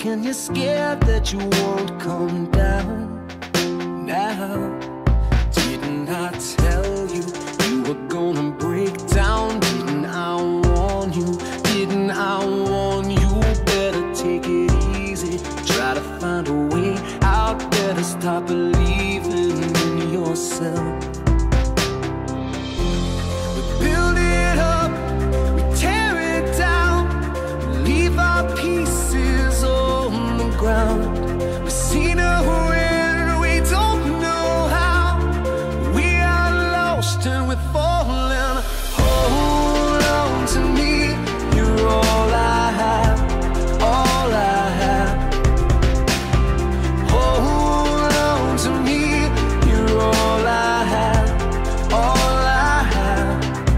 weak and you're scared that you won't come down. Now, didn't I tell you you were gonna break down? Didn't I warn you? Didn't I warn you? Better take it easy, try to find a way out. Better stop believing in yourself. We build it up, we tear it down, we leave our pieces on the ground. We see no end, we don't know how. We are lost and we're falling. Hold on to me, you're all I have, all I have. Hold on to me, you're all I have, all I have.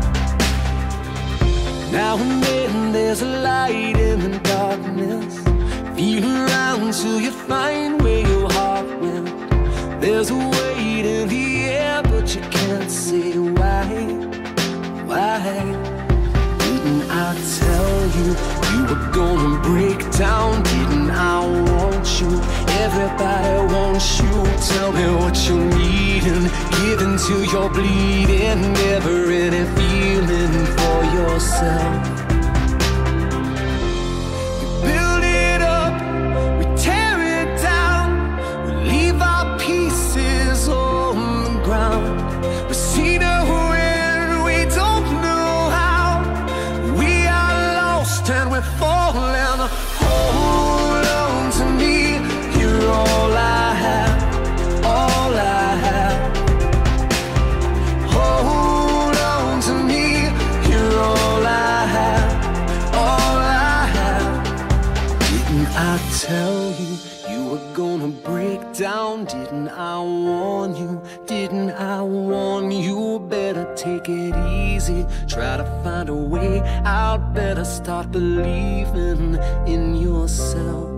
Now and then there's a light in the darkness. Feel around till you find where your heart went. There's a weight in the air, but you can't say why. Why? Didn't I tell you you were gonna break down? Didn't I want you? Everybody wants you. Tell me what you're needing, give until you're bleeding. Never any feeling for yourself. We build it up, we tear it down, we leave our pieces on the ground. We see no end, we don't know how. We are lost and we're falling. Hold on to me, you're all I have, all I have. Hold on to me, you're all I have, all I have. Didn't I tell you you were gonna break down? Didn't I warn you? Didn't I warn you? Better take it easy, try to find a way out. Better start believing in yourself.